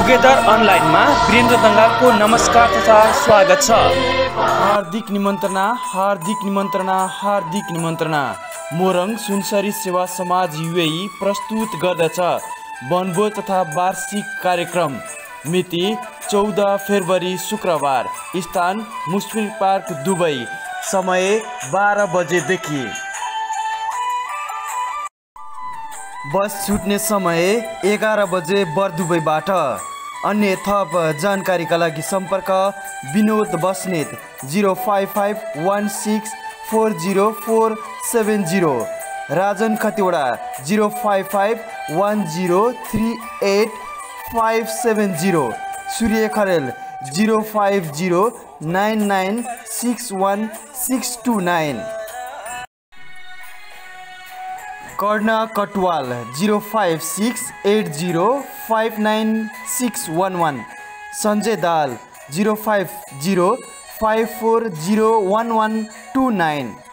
Together अनलाइनमा वीरेन्द्र दङ्गालको नमस्कार तथा स्वागत छ। हार्दिक निमन्त्रणा मोरङ सुनसरी सेवा समाज युएई प्रस्तुत गर्दछ। वनभोज तथा वार्षिक कार्यक्रम मिति 14 फेब्रुअरी शुक्रबार, स्थान मुस्फिल पार्क दुबई, समय 12 बजेदेखि। बस छुट्ने समय 11 बजे बरदुबईबाट। अन्य थप जानकारीका लागि सम्पर्क विनोद बस्नेत 0551640470, राजन खतिवडा 0551038570, सूर्य खरेल 0509961629, कर्णा कटवाल 0568059611, सञ्जय दाल 0505401129।